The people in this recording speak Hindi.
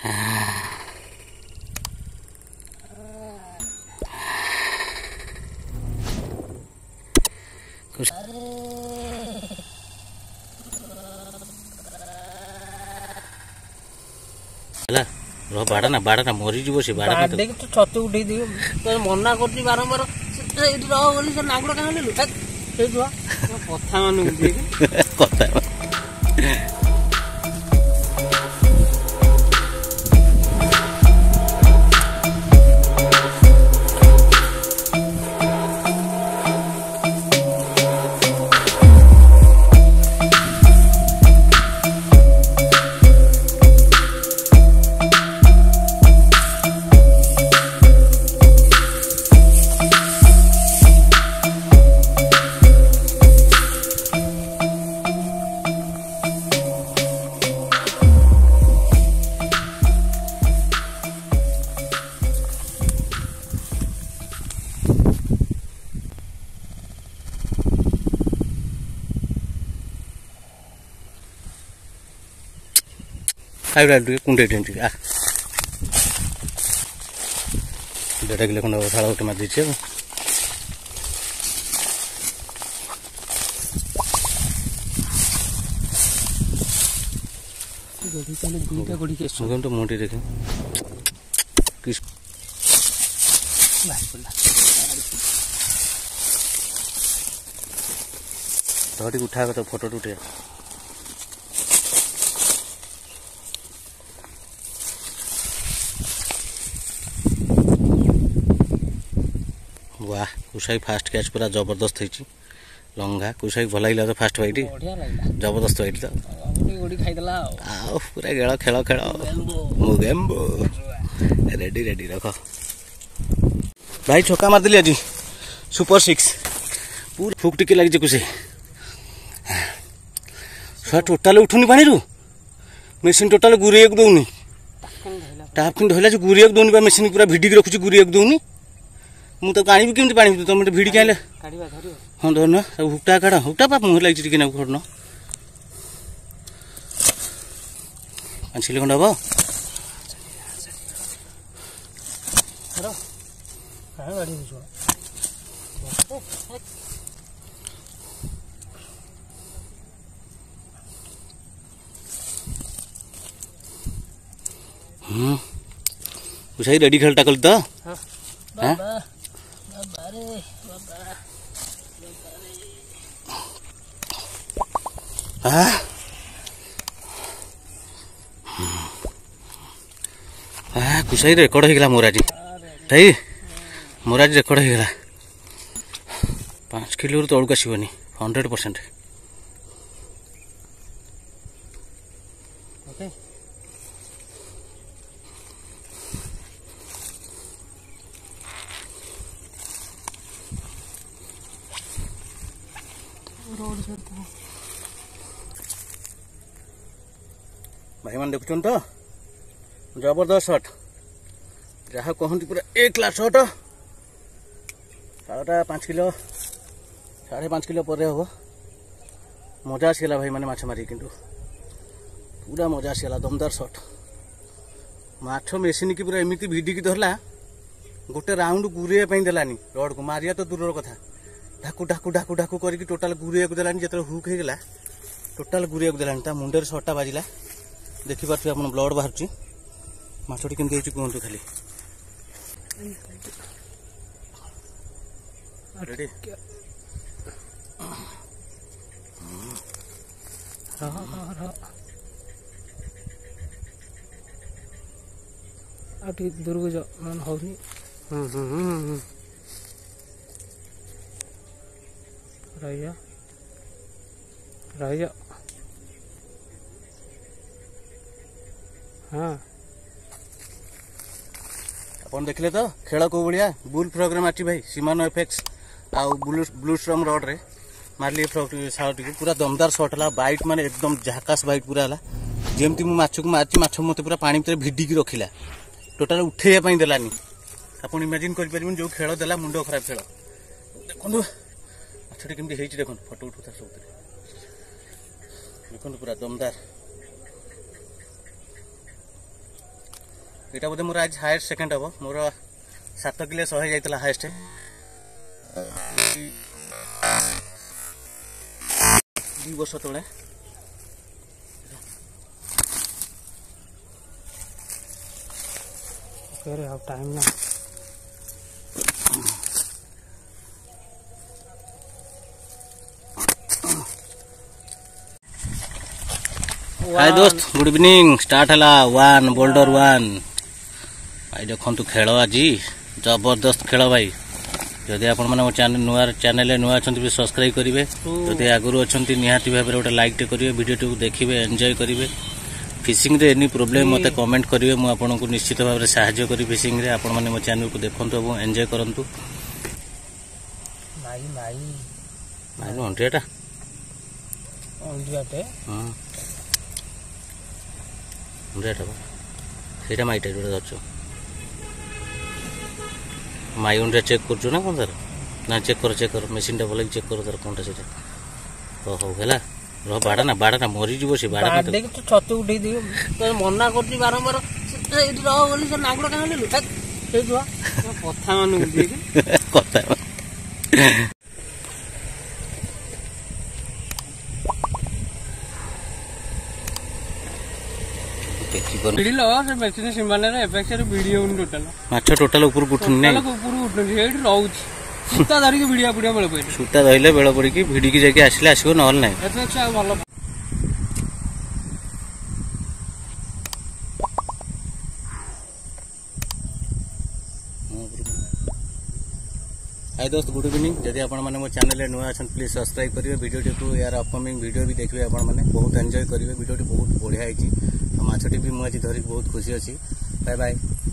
बाड़ा ना मरी जीव से बाड़ा तो छत उठे दियो तो मना कर बारंबार रह बोली तो नागुड़ कहाँ नेलु कथा मान कथा कुंडे डेढ़ किलो खंड शाला गोटे मार दीजिए तो मुंडी देखे तो उठा तो फोटो उठे वाह कुशाई फास्ट कैच पूरा जबरदस्त होती लंघा कुशाई भल लगे तो फास्ट फाइट जबरदस्त फाइट तो पूरा गेल खेल खेल मुगेम्बो रेडी रेडी रख भाई छक्का मारदेली आज सुपर 6 पूरा फुक टिके लगी कुछ टोटाल उठुनी पानी रू मेसीन टोटाल गुरिया दौनी टाप कि धरला गुरिया दौनी मेसीन पूरा भिडिक रखुची गुरिया दौनी मुझे तो आनी केमी पानी तुम भिड़ी आने हाँ धरना हुक्टा काढ़ हुक्टा पाप मुहर लगी टे खड़न 5 किलो खंड हम कुछ रेडी खेलटा कल तो कुछ रेकर्ड हो गला मोर आज भाई मोर आज रेकर्ड हो गला 5 किलो तौक आसबनी 100%। भाई मान देखुन तो जबरदस्त शॉट जहाँ कहती पूरा 1 लाख शॉट शालाटा 5 किलो 5.5 किलो पर हम मजा आसगला भाई मैंने माछ मारी किंतु पूरा मजा आसगला दमदार शॉट माछ मेसीन की पूरा एमती भिडिकी धरला गोटे राउंड गुरिया देलानी रड को मारिया तो दूर कथा ढाकू ढाकू ढाकू ढाकू करके टोटाल गुरिया को देलानी जो हुक होगा टोटाल गुरिया को देलानी ता मुंडे शॉटा बाजिला देखी पार्थे आप ब्लड बाहर माछटी केमती कहतु खाली रेडी दूर को जाओ मन होनी रही हाँ अपन देखले तो खेल को बढ़िया बुल प्रोग्राम आछि भाई सिमानो एफएक्स आ ब्लू स्ट्रॉम रॉड रे मारली साउट पूरा दमदार शॉट है बाइट माने एकदम झाकास बाइट पूरा है जमती मु माछ को मारची माछ मते पूरा पानी भीतर भिडिकी रखिला टोटाल उठेया पई देलानी अपन इमेजिन कर परिबन जो खेल देला मुंडो खराब खेल देखंदु माछटी केमती हेछि देखन फोटो उठुता सब देखंदु पूरा दमदार এটা বোধে মোর আজ হায়েস্ট সেকেন্ড হব মোর 7 কিলো 100 যাইতলা হায়েস্ট 2 বর্ষ তলে फिर अब टाइम ना हाय दोस्त गुड इवनिंग स्टार्ट हला 1 बोल्डर 1 भाई देखु खेल आज जबरदस्त खेल भाई जदि आपण माने मो चैनल नुआ अच्छा भी सब्सक्राइब करेंगे जदि आगुरी अच्छा निहाती भाव में गोटे लाइक टे करेंगे वीडियो टी देखिए एंजॉय करेंगे फिशिंग रे एनी प्रॉब्लम मते कमेंट करेंगे मु आपन को निश्चित भाव में सहायता करी फिशिंग रे आपण माने मो चैनल को देखंतु और एंजॉय करंतु भाई भाई भाई 100 टा 100 टे हां 100 टा सेटा माइटा जोडा दचो माई 100 चेक करजो ना कोन सर ना चेक कर मशीन टा बोले चेक कर सर कोनटा सेटा हो हेला रो बाड़ा ना मरी जीवो से बाड़ा देख तो छतु उठै दियो तो मना करती बारंबार एठी रह बोली से नागुड़ काहे लेलु से दुआ कथा मानु देख कथा वीडियो से मशीन सिमाने रे एपेक्स रे वीडियो उन टोटल माछ टोटल ऊपर उठुन नै ऊपर उठुन एठी रहउछ सूता धरि के वीडियो पडिया बेले पहिले सूता धइले बेले पड़ी की भिडी की जाके आसले आसीबो नहल नै एपेक्स आ भलो हाय दोस्त गुड इवनिंग जदि आपण माने मो चैनल नुआ अछन प्लीज सब्सक्राइब करिवे वीडियो टी को यार अपकमिंग वीडियो भी देखिवे आपण माने बहुत एंजॉय करिवे वीडियो टी बहुत बढ़िया आइची माछटी भी मु आज धरि बहुत खुशी अछि बाय बाय।